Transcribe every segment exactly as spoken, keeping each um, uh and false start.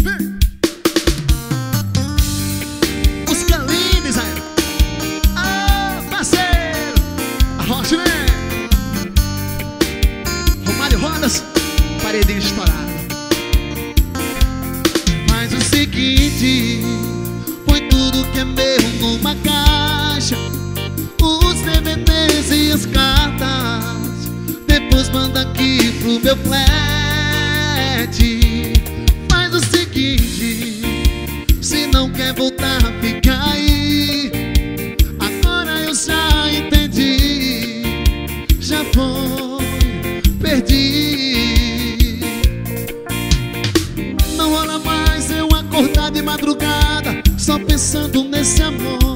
Música linda, Israel. Ah, parceiro, a Rocha, né? Romário Rodas, paredinha estourada. Faz o seguinte, põe tudo que é meu numa caixa, os D V Ds e as cartas, depois manda aqui pro meu flat. Faz o seguinte, se não quer voltar, fica aí. Agora eu já entendi, já foi, perdi. Não rola mais eu acordar de madrugada só pensando nesse amor.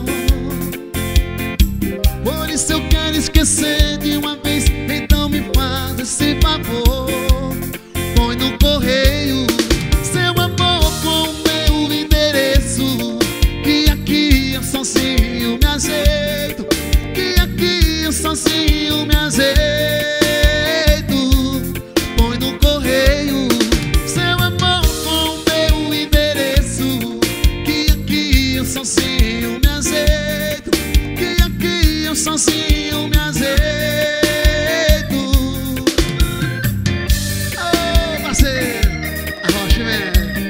Por isso eu quero esquecer de uma vez, então me faz esse favor. Põe no correio seu amor com meu endereço, que aqui eu sozinho me ajeito, que aqui eu sozinho me ajeito. Põe no correio seu amor com meu endereço, que aqui eu sozinho me ajeito, que aqui eu sozinho me ajeito. Ô, parceiro, a Rocha, velho.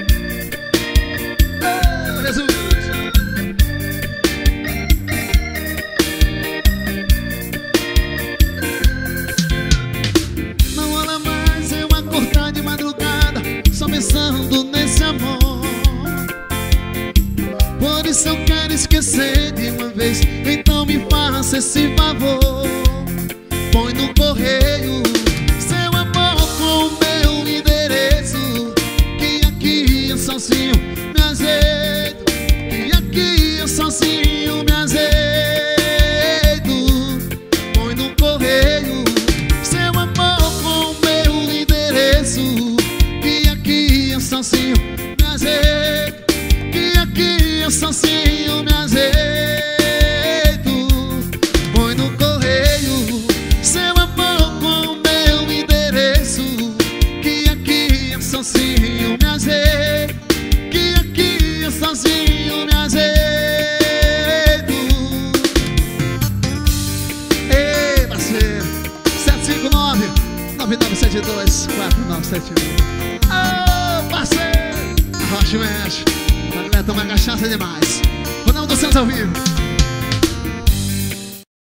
Ô, Jesus. Não rola mais eu acordar de madrugada só pensando nesse amor. Por isso eu quero esquecer de uma vez, então me faça esse favor. Põe no correio seu amor com meu endereço, que aqui eu sozinho me ajeito, que aqui eu sozinho me ajeito. Põe no correio seu amor com meu endereço, que aqui eu sozinho me ajeito, que aqui eu sozinho me ajeito. Põe no correio seu amor com meu endereço, que aqui eu sozinho me ajeito, que aqui eu sozinho me ajeito. Ei, parceiro, sete cinco nove, nove nove sete dois, quatro nove sete um. Ô, parceiro, a Rocha mexe, a galera toma cachaça demais. Ronaldo Santos ao vivo.